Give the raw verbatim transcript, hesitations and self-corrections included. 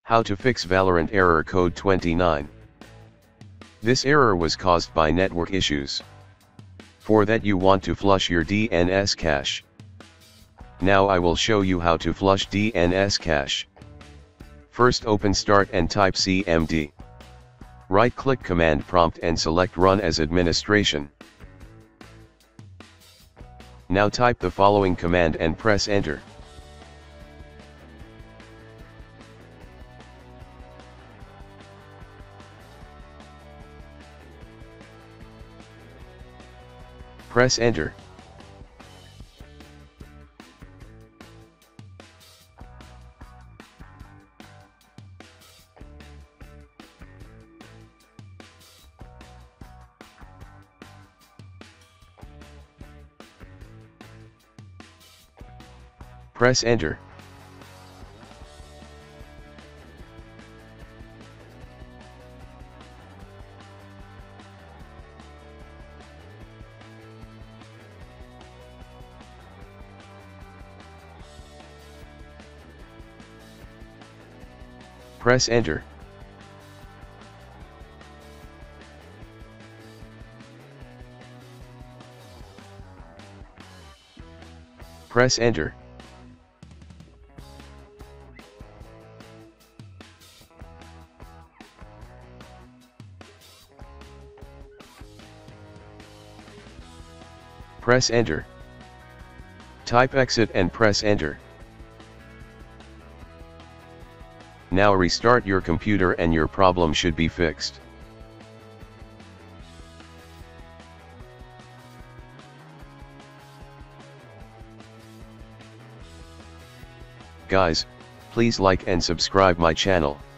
How to fix Valorant error code twenty-nine. This error was caused by network issues. For that you want to flush your D N S cache. Now I will show you how to flush D N S cache. First open Start and type C M D. Right-click Command Prompt and select Run as Administration. Now type the following command and press Enter. Press Enter. Press Enter. Press Enter. Press Enter. Press Enter. Type Exit and press Enter. Now restart your computer and your problem should be fixed. Guys, please like and subscribe my channel.